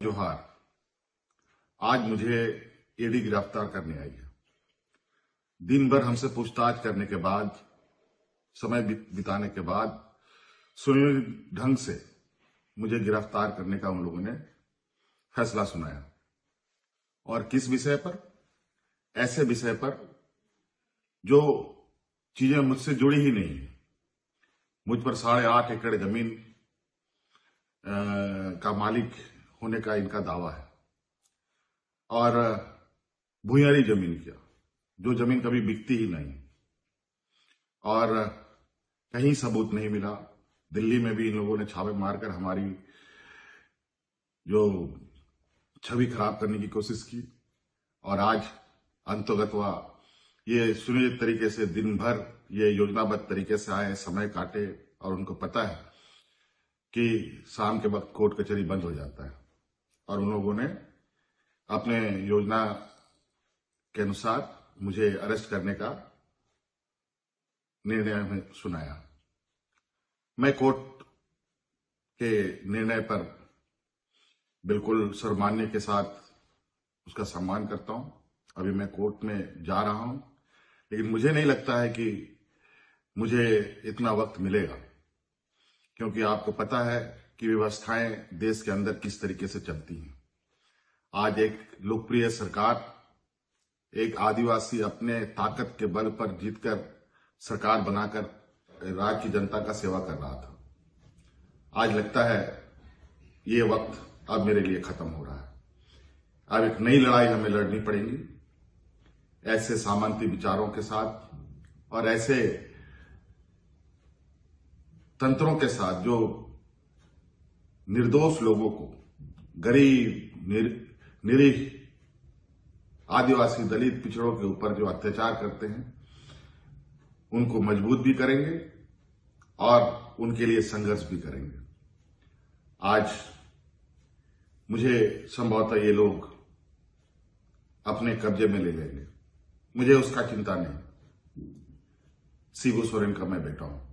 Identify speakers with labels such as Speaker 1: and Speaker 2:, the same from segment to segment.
Speaker 1: जोहार। आज मुझे ईडी गिरफ्तार करने आई है। दिन भर हमसे पूछताछ करने के बाद, समय बिताने के बाद सुनियोजित ढंग से मुझे गिरफ्तार करने का उन लोगों ने फैसला सुनाया। और किस विषय पर? ऐसे विषय पर जो चीजें मुझसे जुड़ी ही नहीं है। मुझ पर 8.5 एकड़ जमीन का मालिक होने का इनका दावा है और भूयारी जमीन किया, जो जमीन कभी बिकती ही नहीं और कहीं सबूत नहीं मिला। दिल्ली में भी इन लोगों ने छापे मारकर हमारी जो छवि खराब करने की कोशिश की और आज अंतोगत्वा ये सुनियोजित तरीके से दिन भर ये योजनाबद्ध तरीके से आए, समय काटे और उनको पता है कि शाम के वक्त कोर्ट कचहरी बंद हो जाता है और उन लोगों ने अपने योजना के अनुसार मुझे अरेस्ट करने का निर्णय हमें सुनाया। मैं कोर्ट के निर्णय पर बिल्कुल सर्वमान्य के साथ उसका सम्मान करता हूं। अभी मैं कोर्ट में जा रहा हूं, लेकिन मुझे नहीं लगता है कि मुझे इतना वक्त मिलेगा, क्योंकि आपको पता है कि व्यवस्थाएं देश के अंदर किस तरीके से चलती हैं। आज एक लोकप्रिय सरकार, एक आदिवासी अपने ताकत के बल पर जीतकर सरकार बनाकर राज्य की जनता का सेवा कर रहा था। आज लगता है ये वक्त अब मेरे लिए खत्म हो रहा है। अब एक नई लड़ाई हमें लड़नी पड़ेगी, ऐसे सामंती विचारों के साथ और ऐसे तंत्रों के साथ जो निर्दोष लोगों को, गरीब, निरीह, आदिवासी, दलित, पिछड़ों के ऊपर जो अत्याचार करते हैं, उनको मजबूत भी करेंगे और उनके लिए संघर्ष भी करेंगे। आज मुझे संभवतः ये लोग अपने कब्जे में ले लेंगे, मुझे उसका चिंता नहीं। शिबू सोरेन का मैं बेटा हूं।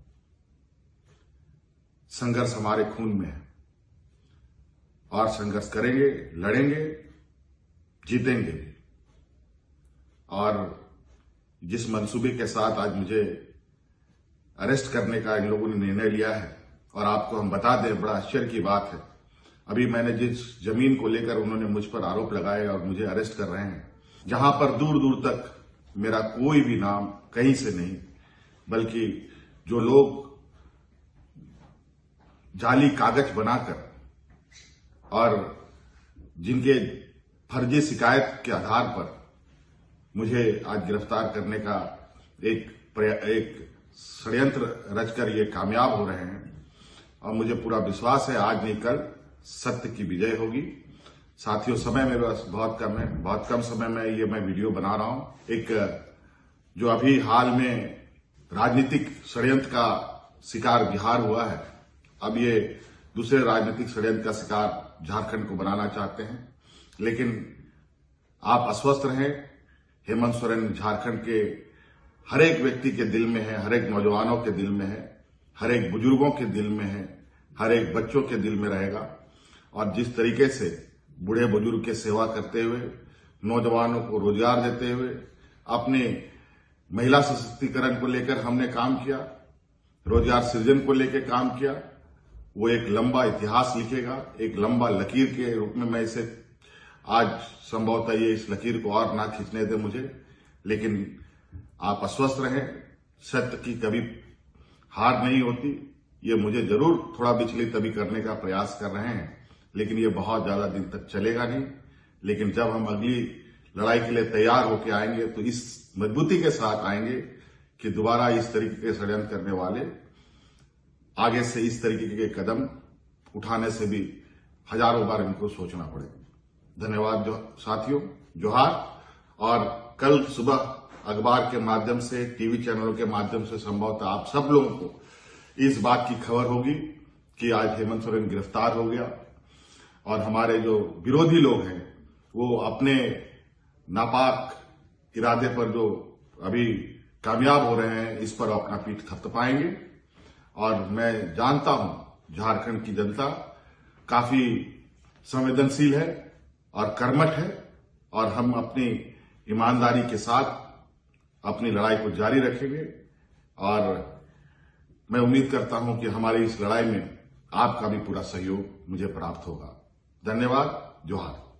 Speaker 1: संघर्ष हमारे खून में है और संघर्ष करेंगे, लड़ेंगे, जीतेंगे भी। और जिस मंसूबे के साथ आज मुझे अरेस्ट करने का इन लोगों ने निर्णय लिया है, और आपको हम बता दें, बड़ा आश्चर्य की बात है, अभी मैंने जिस जमीन को लेकर उन्होंने मुझ पर आरोप लगाए और मुझे अरेस्ट कर रहे हैं, जहां पर दूर दूर तक मेरा कोई भी नाम कहीं से नहीं, बल्कि जो लोग जाली कागज बनाकर और जिनके फर्जी शिकायत के आधार पर मुझे आज गिरफ्तार करने का एक षड्यंत्र रचकर ये कामयाब हो रहे हैं। और मुझे पूरा विश्वास है आज नहीं कल सत्य की विजय होगी। साथियों, समय मेरे पास बहुत कम है, बहुत कम समय में ये मैं वीडियो बना रहा हूं। एक जो अभी हाल में राजनीतिक षड्यंत्र का शिकार बिहार हुआ है, अब ये दूसरे राजनीतिक षड्यंत्र का शिकार झारखंड को बनाना चाहते हैं। लेकिन आप अस्वस्थ रहें। हेमंत सोरेन झारखंड के हर एक व्यक्ति के दिल में है, हर एक नौजवानों के दिल में है, हर एक बुजुर्गों के दिल में है, हर एक बच्चों के दिल में रहेगा। और जिस तरीके से बूढ़े बुजुर्ग की सेवा करते हुए, नौजवानों को रोजगार देते हुए, अपने महिला सशक्तिकरण को लेकर हमने काम किया, रोजगार सृजन को लेकर काम किया, वो एक लंबा इतिहास लिखेगा। एक लंबा लकीर के रूप में मैं इसे आज संभवतः ये इस लकीर को और ना खींचने दे मुझे। लेकिन आप अस्वस्थ रहें, सत्य की कभी हार नहीं होती। ये मुझे जरूर थोड़ा विचलित अभी करने का प्रयास कर रहे हैं, लेकिन ये बहुत ज्यादा दिन तक चलेगा नहीं। लेकिन जब हम अगली लड़ाई के लिए तैयार होकर आएंगे तो इस मजबूती के साथ आएंगे कि दोबारा इस तरीके के षड्यंत्र करने वाले आगे से इस तरीके के कदम उठाने से भी हजारों बार इनको सोचना पड़ेगा। धन्यवाद साथियों, जोहार। और कल सुबह अखबार के माध्यम से, टीवी चैनलों के माध्यम से संभवतः आप सब लोगों को इस बात की खबर होगी कि आज हेमंत सोरेन गिरफ्तार हो गया और हमारे जो विरोधी लोग हैं वो अपने नापाक इरादे पर जो अभी कामयाब हो रहे हैं, इस पर अपना पीठ थपथपाएंगे। और मैं जानता हूं झारखंड की जनता काफी संवेदनशील है और कर्मठ है और हम अपनी ईमानदारी के साथ अपनी लड़ाई को जारी रखेंगे और मैं उम्मीद करता हूं कि हमारी इस लड़ाई में आपका भी पूरा सहयोग मुझे प्राप्त होगा। धन्यवाद। जोहार।